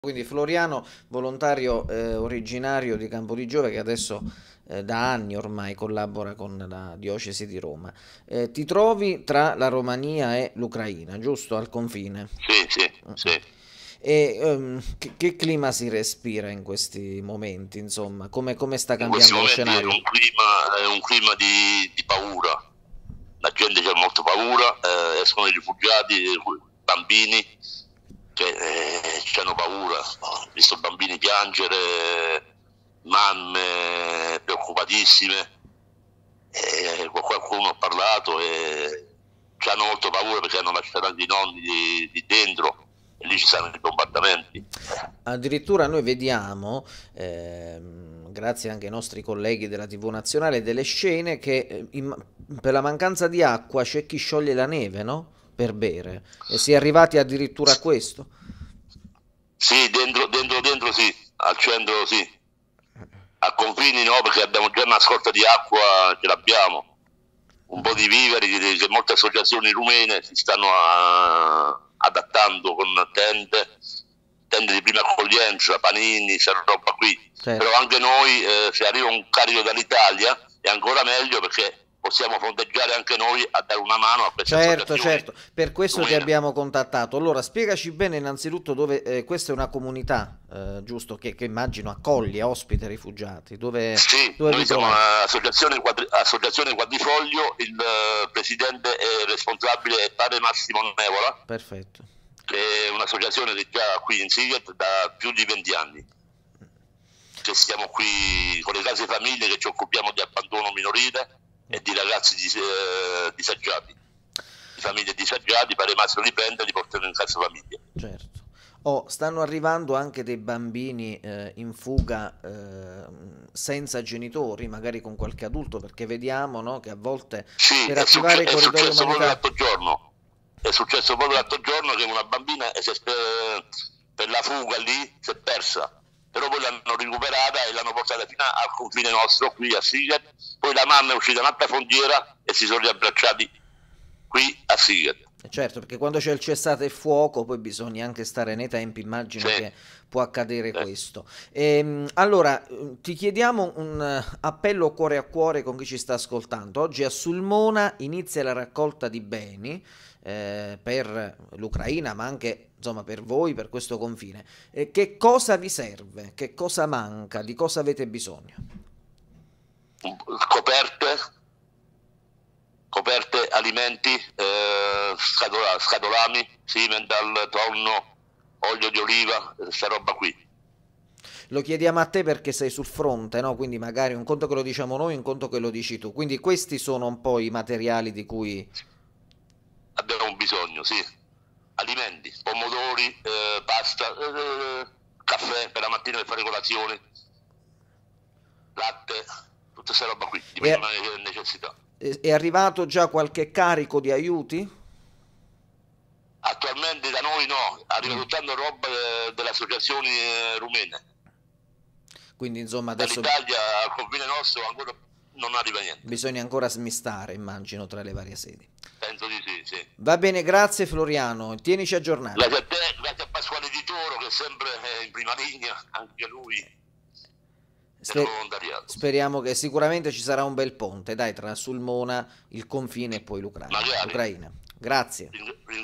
Quindi Floriano, volontario originario di Campodiggiove che adesso da anni ormai collabora con la diocesi di Roma. Ti trovi tra la Romania e l'Ucraina, giusto? Al confine. Sì, sì, Mm-mm. sì. E che clima si respira in questi momenti, insomma? Come sta In questi cambiando lo momenti scenario? è un clima di paura. La gente ha molto paura, escono i rifugiati, i bambini che hanno paura. Ho visto bambini piangere, mamme preoccupatissime. Con qualcuno ho parlato e hanno molto paura perché hanno lasciato anche i nonni di dentro e lì ci sono i bombardamenti. Addirittura noi vediamo, grazie anche ai nostri colleghi della TV nazionale, delle scene che per la mancanza di acqua c'è chi scioglie la neve, no? Per bere. E si è arrivati addirittura a questo. Sì, dentro sì, al centro sì, a confini no perché abbiamo già una scorta di acqua, ce l'abbiamo, un po' di viveri che molte associazioni rumene si stanno adattando con tende di prima accoglienza, panini, questa roba qui, però Certo. anche noi se arriva un carico dall'Italia è ancora meglio perché possiamo fronteggiare anche noi a dare una mano a queste Certo, associazioni certo, per questo ti rumene. abbiamo contattato. Allora, spiegaci bene innanzitutto dove questa è una comunità, giusto, che immagino accoglie, ospita i rifugiati. Sì, Dove vi noi siamo trovate? associazione Quadrifoglio, il presidente e responsabile è padre Massimo Nevola, Perfetto. che è un'associazione che già qui in Siget da più di 20 anni, che siamo qui con le case famiglie che ci occupiamo di abbandono minorile e di ragazzi disagiati, di famiglie disagiati, padre Massimo li prende e li portano in casa famiglia. Certo. Oh, stanno arrivando anche dei bambini in fuga senza genitori, magari con qualche adulto, perché vediamo, no, che a volte Sì, per attivare i è corridoi successo proprio umanitari. l'altro giorno. È successo proprio l'altro giorno che una bambina per la fuga lì si è persa. Però poi l'hanno recuperata e l'hanno portata fino al confine nostro, qui a Siget. Poi la mamma è uscita in un'altra frontiera e si sono riabbracciati qui a Siget. Certo, perché quando c'è il cessate il fuoco poi bisogna anche stare nei tempi, Sì, immagino che può accadere sì. questo. Allora, ti chiediamo un appello cuore a cuore con chi ci sta ascoltando. Oggi a Sulmona inizia la raccolta di beni per l'Ucraina, ma anche insomma per voi, per questo confine. Che cosa vi serve? Che cosa manca? Di cosa avete bisogno? Coperte, alimenti, scatolami, Simmental, tonno, olio di oliva, questa roba qui. Lo chiediamo a te perché sei sul fronte, no? Quindi magari un conto che lo diciamo noi, un conto che lo dici tu. Quindi questi sono un po' i materiali di cui... Abbiamo bisogno, sì. Alimenti, pomodori, pasta, caffè per la mattina per fare colazione, latte, tutta questa roba qui, di È, prima necessità. è arrivato già qualche carico di aiuti? Attualmente da noi no, arriva Mm. soltanto roba delle associazioni rumene. Quindi insomma adesso Dall'Italia al confine nostro ancora non arriva niente. bisogna ancora smistare, immagino, tra le varie sedi. Penso di sì, sì. Va bene, grazie Floriano, tienici aggiornati. Grazie a te, grazie a Pasquale Di Toro che è sempre in prima linea, anche lui del Sper- volontariato. speriamo che sicuramente ci sarà un bel ponte, dai, tra Sulmona, il confine e poi Magari l'Ucraina. Grazie. ringrazio